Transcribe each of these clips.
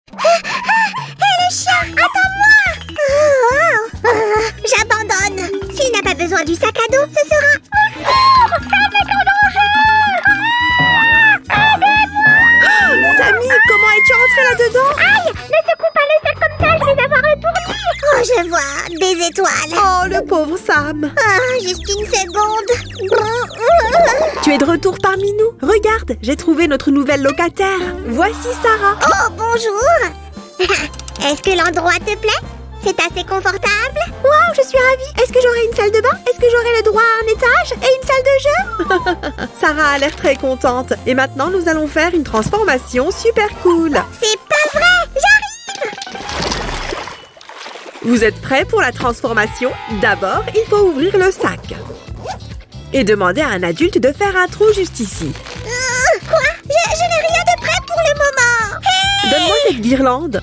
Hé, le chien, attends-moi! J'abandonne. S'il n'a pas besoin du sac à dos, ce sera... Sam est en danger! Aidez-moi! Samy, comment es-tu entrée là-dedans? Aïe! Ne secoue pas le sac comme ça, je vais avoir le tournis! Oh, je vois, des étoiles! Oh, le pauvre Sam! Ah, juste une seconde! Tu es de retour parmi nous? Regarde, j'ai trouvé notre nouvelle locataire. Voici Sarah. Oh, bonjour! Est-ce que l'endroit te plaît? C'est assez confortable? Waouh, je suis ravie. Est-ce que j'aurai une salle de bain? Est-ce que j'aurai le droit à un étage et une salle de jeu? Sarah a l'air très contente. Et maintenant, nous allons faire une transformation super cool. C'est pas vrai! J'arrive! Vous êtes prêts pour la transformation? D'abord, il faut ouvrir le sac. Et demander à un adulte de faire un trou juste ici. Quoi? Je n'ai rien de prêt pour le moment! Hey! Donne-moi cette guirlande.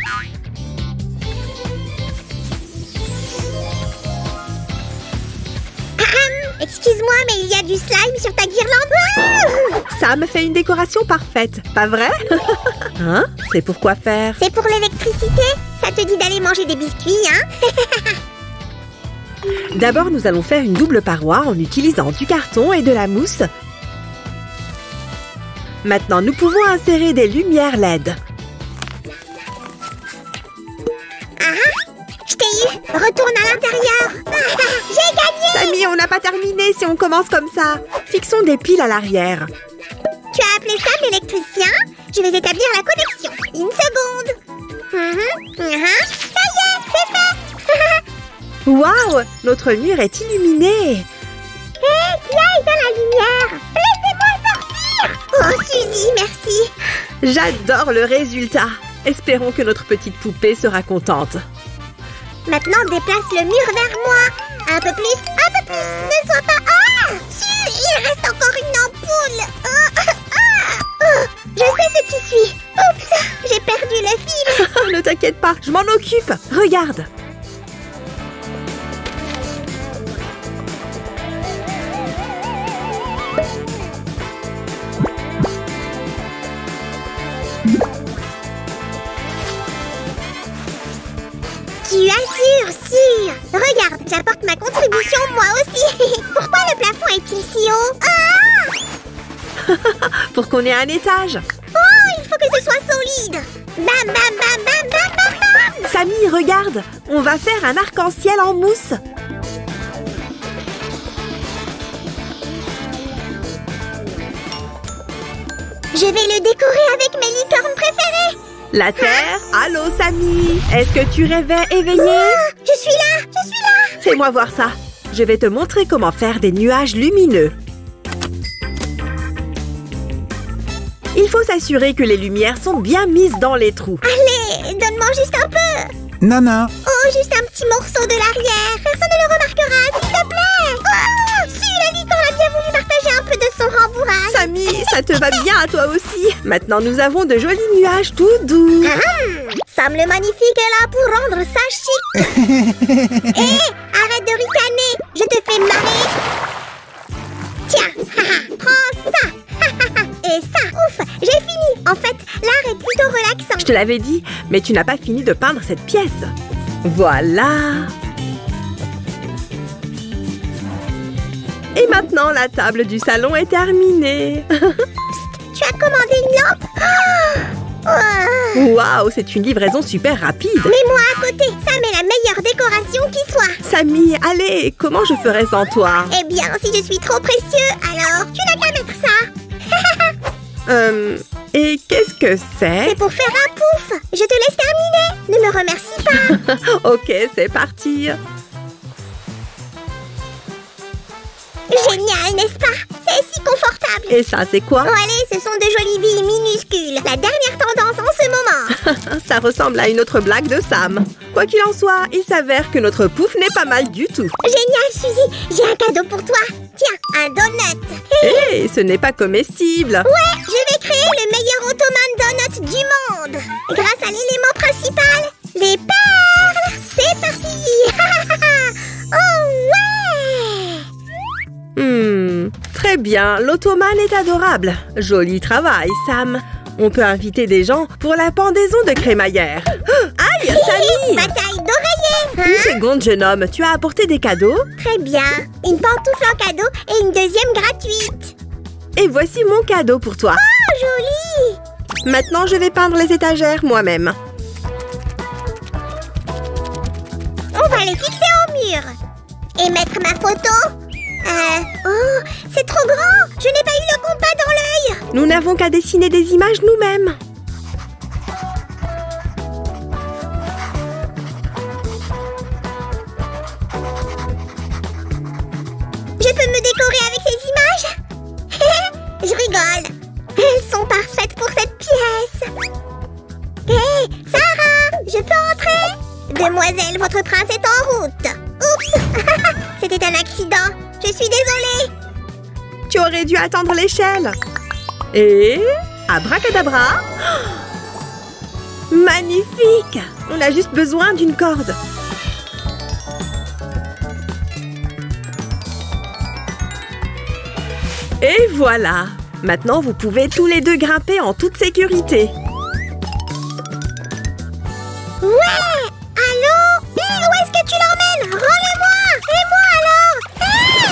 Excuse-moi, mais il y a du slime sur ta guirlande. Sam fait une décoration parfaite, pas vrai? Hein? C'est pour quoi faire? C'est pour l'électricité. Ça te dit d'aller manger des biscuits, hein? D'abord, nous allons faire une double paroi en utilisant du carton et de la mousse. Maintenant, nous pouvons insérer des lumières LED. Je t'ai eu. Retourne à l'intérieur. J'ai gagné. Samy, on n'a pas terminé si on commence comme ça. Fixons des piles à l'arrière. Tu as appelé ça l'électricien? Je vais établir la connexion. Une seconde. Ça y est, c'est fait. Waouh! Notre mur est illuminé. Hé, qui a éteint la lumière? Laissez-moi sortir. Oh, Suzy, merci. J'adore le résultat. Espérons que notre petite poupée sera contente. Maintenant, déplace le mur vers moi. Un peu plus, un peu plus. Ne sois pas... Ah! Il reste encore une ampoule. Je sais ce qui suit. Oups, j'ai perdu le fil. Ne t'inquiète pas, je m'en occupe. Regarde. Tu assures, sûr. Regarde, j'apporte ma contribution moi aussi. Pourquoi le plafond est-il si haut? Pour qu'on ait un étage. Oh, il faut que ce soit solide. Bam, bam, bam, bam, bam, bam, bam. Samy, regarde. On va faire un arc-en-ciel en mousse. Je vais le décorer avec mes licornes préférées. La Terre. Allô, Samy. Est-ce que tu rêvais éveillé? Oh, je suis là, je suis là. Fais-moi voir ça. Je vais te montrer comment faire des nuages lumineux. Il faut s'assurer que les lumières sont bien mises dans les trous. Allez, donne-moi juste un peu. Nana. Oh, juste un petit morceau de l'arrière. Personne ne le remarquera, s'il te plaît. Oh, si, la licorne a bien voulu partager un peu de son rembourrage. Samy, ça te va bien à toi aussi. Maintenant, nous avons de jolis nuages tout doux. Sam le magnifique est là pour rendre ça chic. Hé, arrête de ricaner. Je te fais marrer. Tiens, prends ça. Et ça, ouf, j'ai fini. En fait, l'art est plutôt relaxant. Je te l'avais dit, mais tu n'as pas fini de peindre cette pièce. Voilà. Et maintenant, la table du salon est terminée. Tu as commandé une lampe? Waouh, c'est une livraison super rapide. Mets-moi à côté, ça met la meilleure décoration qui soit. Samy, allez, comment je ferais sans toi? Eh bien, si je suis trop précieux, alors tu n'as qu'à mettre ça. Et qu'est-ce que c'est? C'est pour faire un pouf. Je te laisse terminer. Ne me remercie pas. Ok, c'est parti. Génial, n'est-ce pas? C'est si confortable. Et ça, c'est quoi? Oh, allez, ce sont de jolies billes minuscules. La dernière tendance en ce moment. Ça ressemble à une autre blague de Sam. Quoi qu'il en soit, il s'avère que notre pouf n'est pas mal du tout. Génial, Suzy. J'ai un cadeau pour toi. Tiens, un donut. Hé, ce n'est pas comestible. Ouais, je vais créer le meilleur Ottoman donut du monde. Grâce à l'élément principal, les perles. C'est parti. Oh ouais. Très bien, l'Ottoman est adorable. Joli travail, Sam. On peut inviter des gens pour la pendaison de crémaillère. Aïe, Samy! Bataille d'oreiller. Une seconde, jeune homme, tu as apporté des cadeaux? Très bien. Une pantoufle en cadeau et une deuxième gratuite. Et voici mon cadeau pour toi. Oh, joli! Maintenant, je vais peindre les étagères moi-même. On va les fixer au mur. Et mettre ma photo. Oh, c'est trop grand. Je n'ai pas eu le compas dans l'œil. Nous n'avons qu'à dessiner des images nous-mêmes. Je peux me décorer avec ces images? Je rigole. Elles sont parfaites pour cette pièce. Hé, Sarah, je peux entrer? Demoiselle, votre prince est en route. Oups. C'était un accident. Je suis désolée. Tu aurais dû attendre l'échelle. Et... abracadabra. Magnifique! On a juste besoin d'une corde. Et voilà! Maintenant, vous pouvez tous les deux grimper en toute sécurité. Ouais! Allô? Hé, où est-ce que tu l'emmènes? Rends-le-moi! Et moi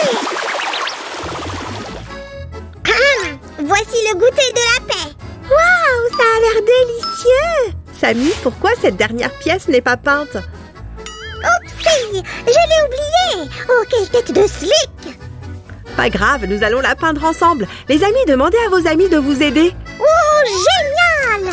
alors? Hey! Voici le goûter de la paix. Waouh, ça a l'air délicieux! Samy, pourquoi cette dernière pièce n'est pas peinte? Oupsie! Je l'ai oublié! Oh, quelle tête de slick! Pas grave, nous allons la peindre ensemble. Les amis, demandez à vos amis de vous aider. Oh, génial!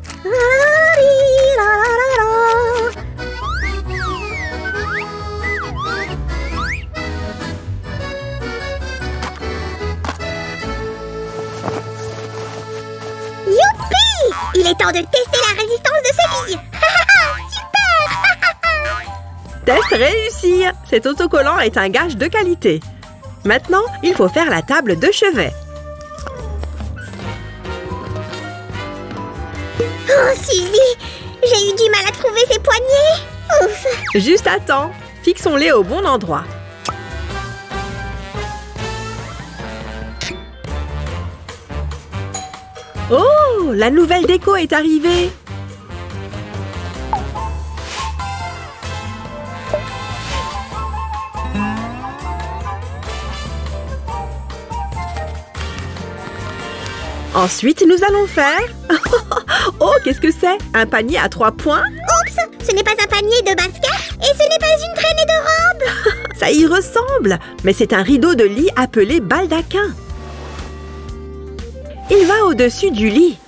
Youpi! Il est temps de tester la résistance de ce lit. Super! Test réussi! Cet autocollant est un gage de qualité. Maintenant, il faut faire la table de chevet. Oh, Suzy! J'ai eu du mal à trouver ces poignets. Ouf! Juste à temps. Fixons-les au bon endroit. Oh, la nouvelle déco est arrivée. Ensuite, nous allons faire... Oh, qu'est-ce que c'est? Un panier à 3 points? Oups! Ce n'est pas un panier de basket et ce n'est pas une traînée de robe. Ça y ressemble, mais c'est un rideau de lit appelé baldaquin. Il va au-dessus du lit.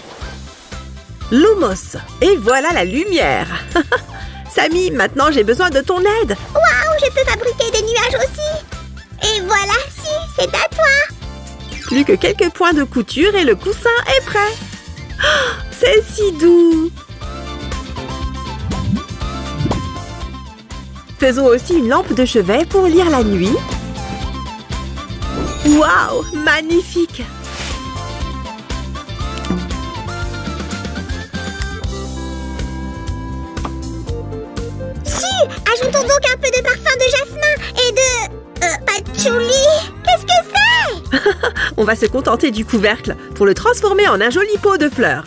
Lumos. Et voilà la lumière. Samy, maintenant j'ai besoin de ton aide. Waouh, je peux fabriquer des nuages aussi. Et voilà, si, c'est à toi. Plus que quelques points de couture et le coussin est prêt. Oh, c'est si doux. Faisons aussi une lampe de chevet pour lire la nuit. Waouh, magnifique. Si, ajoutons donc un peu de parfum de jasmin et de... patchouli. Qu'est-ce que c'est? On va se contenter du couvercle pour le transformer en un joli pot de fleurs.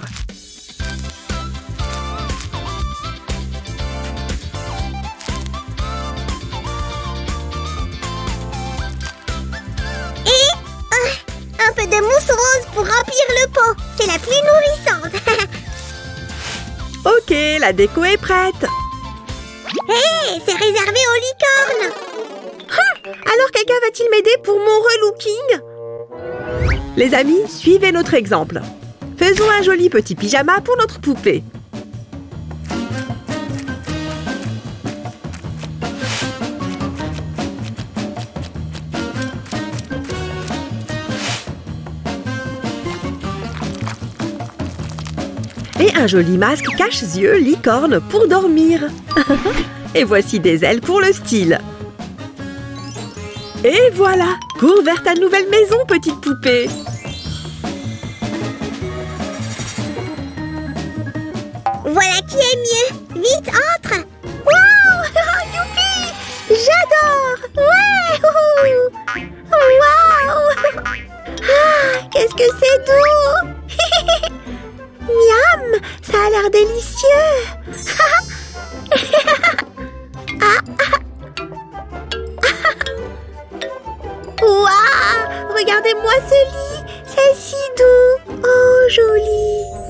Et un peu de mousse rose pour remplir le pot. C'est la plus nourrissante. Ok, la déco est prête. Hé, c'est réservé aux licornes. Alors quelqu'un va-t-il m'aider pour mon relooking? Les amis, suivez notre exemple. Faisons un joli petit pyjama pour notre poupée. Et un joli masque cache-yeux licorne pour dormir. Et voici des ailes pour le style. Et voilà! Cours vers ta nouvelle maison, petite poupée! Voilà qui est mieux. Vite, entre. Waouh! Youpi! J'adore! Ouais! Waouh! Ah, qu'est-ce que c'est doux! a l'air délicieux. Waouh! Regardez-moi ce lit, c'est si doux. Oh, joli.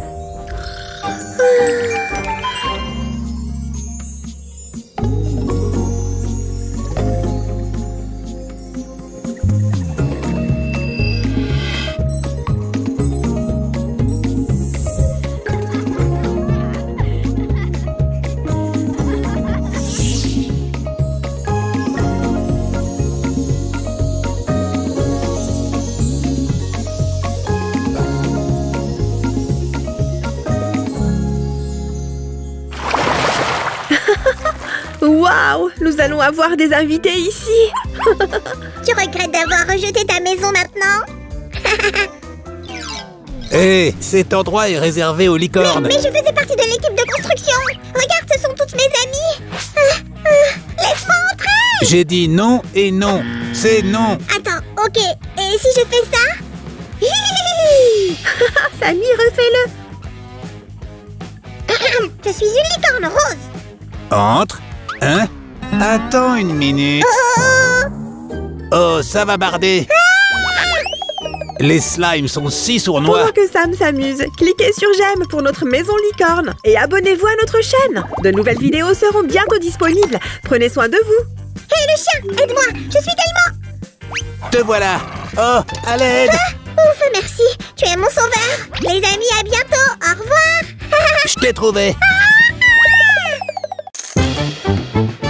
Waouh! Nous allons avoir des invités ici. Tu regrettes d'avoir rejeté ta maison maintenant? Hé, cet endroit est réservé aux licornes. Mais je faisais partie de l'équipe de construction. Regarde, ce sont toutes mes amies. Laisse-moi entrer. J'ai dit non et non. C'est non. Attends, ok. Et si je fais ça? Samy, refais-le. Je suis une licorne rose. Entre. Hein? Attends une minute. Oh, ça va barder. Les slimes sont si sournois. Pendant que Sam s'amuse, cliquez sur j'aime pour notre maison licorne et abonnez-vous à notre chaîne. De nouvelles vidéos seront bientôt disponibles. Prenez soin de vous. Hé, le chien, aide-moi. Je suis tellement... Te voilà. Oh, à l'aide. Ouf, merci. Tu es mon sauveur. Les amis, à bientôt. Au revoir. Je t'ai trouvé.